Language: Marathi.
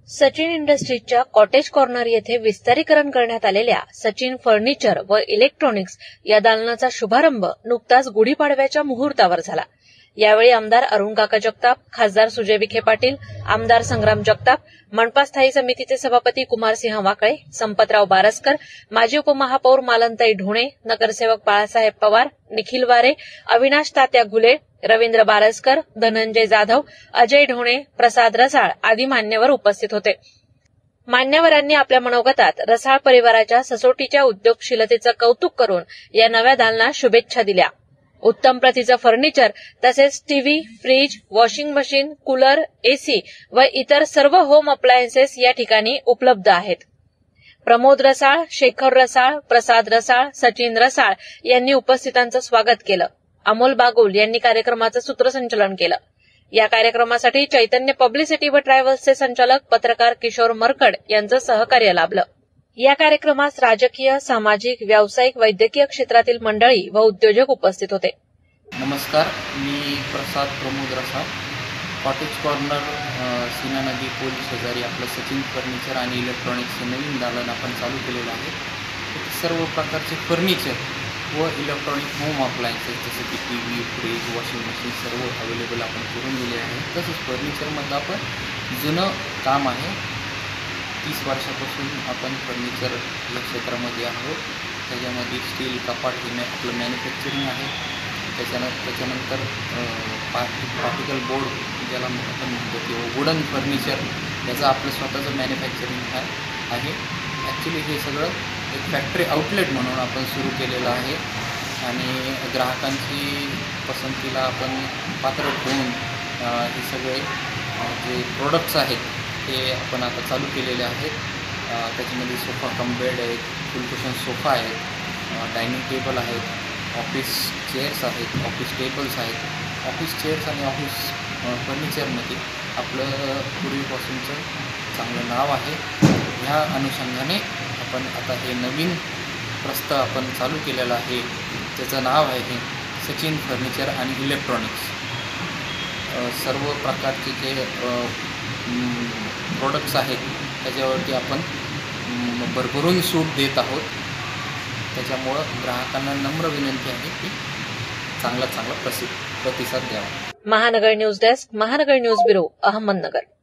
सचिन इंडस्ट्रीजच्या कॉटेज कॉर्नर येथे विस्तारीकरण करण्यात आलेल्या सचिन फर्निचर व इलेक्ट्रॉनिक्स या दालनाचा शुभारंभ नुकताच गुढीपाडव्याच्या मुहूर्तावर झाला। यावेळी आमदार अरुणकाका जगताप, खासदार सुजय विखे पाटील, आमदार संग्राम जगताप, मनपा स्थायी समितीचे सभापती कुमारसिंह वाकळे, संपतराव बारसकर, माजी उपमहापौर मालनताई ढोणे, नगरसेवक बाळासाहेब पवार, निखिल वारे, अविनाश तात्या घुले, रवींद्र बारसकर, धनंजय जाधव, अजय ढोणे, प्रसाद रसाळ आदी मान्यवर उपस्थित होते। मान्यवरांनी आपल्या मनोगतात रसाळ परिवाराच्या ससोटीच्या उद्योगशीलतेचं कौतुक करून या नव्या दालनास शुभेच्छा दिल्या। उत्तम प्रतीचं फर्निचर तसेच TV, fridge, washing machine, cooler, AC व इतर सर्व होम अप्लायन्सेस या ठिकाणी उपलब्ध आहेत। प्रमोद रसाळ, शेखर रसाळ, प्रसाद रसाळ, सचिन रसाळ यांनी उपस्थितांचं स्वागत केलं। अमोल बागुल यांनी कार्यक्रमाचं सूत्रसंचालन केलं। या कार्यक्रमासाठी चैतन्य पब्लिसिटी व ट्रॅव्हल्सचे संचालक पत्रकार किशोर मरकड यांचं सहकार्य लाभलं। या कार्यक्रमास राजकीय, सामाजिक, व्यावसायिक, वैद्यकीय क्षेत्रातील मंडळी व उद्योजक उपस्थित होते। नमस्कार, मी प्रसाद प्रमोद रसाळ, कॉटेज कॉर्नर सीना नदी पूल शेजारी आपलं सचिन फर्निचर आणि इलेक्ट्रॉनिक्स नवीन दालन आपण चालू केलेलं आहे। सर्व प्रकारचे फर्निचर व इलेक्ट्रॉनिक होम अप्लायन्सेस जसे की टीव्ही, फ्रीज, वॉशिंग मशीन सर्व अवेलेबल आपण करून दिले आहे। तसंच फर्निचरमधलं आपण जुनं काम आहे, 30 वर्षापासून आपण फर्निचर या क्षेत्रामध्ये आहोत। त्याच्यामध्ये स्टील कपाट हे आपलं मॅन्युफॅक्चरिंग आहे। त्याच्यानंतर पार्टिकल बोर्ड ज्याला आपण म्हणतो किंवा वुडन फर्निचर याचं आपलं स्वतःचं मॅन्युफॅक्चरिंग आहे। ॲक्च्युली हे सगळं एक फॅक्टरी आउटलेट म्हणून आपण सुरू केलेलं आहे आणि ग्राहकांची पसंतीला आपण पात्र ठेवून हे सगळे जे प्रोडक्ट्स आहेत ते आपण आता चालू केलेले आहेत। त्याच्यामध्ये सोफा कम बेड आहेत, फुल कुशन सोफा आहेत, डायनिंग टेबल आहेत, ऑफिस चेअर्स आहेत, ऑफिस टेबल्स आहेत। ऑफिस चेअर्स आणि ऑफिस फर्निचरमध्ये आपलं पूर्वीपासूनचं चांगलं नाव आहे। ह्या अनुषंगाने आपण आता हे नवीन प्रस्ताव आपण चालू केलेलं आहे, त्याचं नाव आहे सचिन फर्निचर आणि इलेक्ट्रॉनिक्स। सर्व प्रकारचे जे प्रोडक्ट्स आहेत त्याच्यावरती आपण भरभरून सूट देत आहोत। त्याच्यामुळं ग्राहकांना नम्र विनंती आहे की चांगला प्रतिसाद द्यावा। Mahanagar news desk, Mahanagar news bureau, Ahmednagar.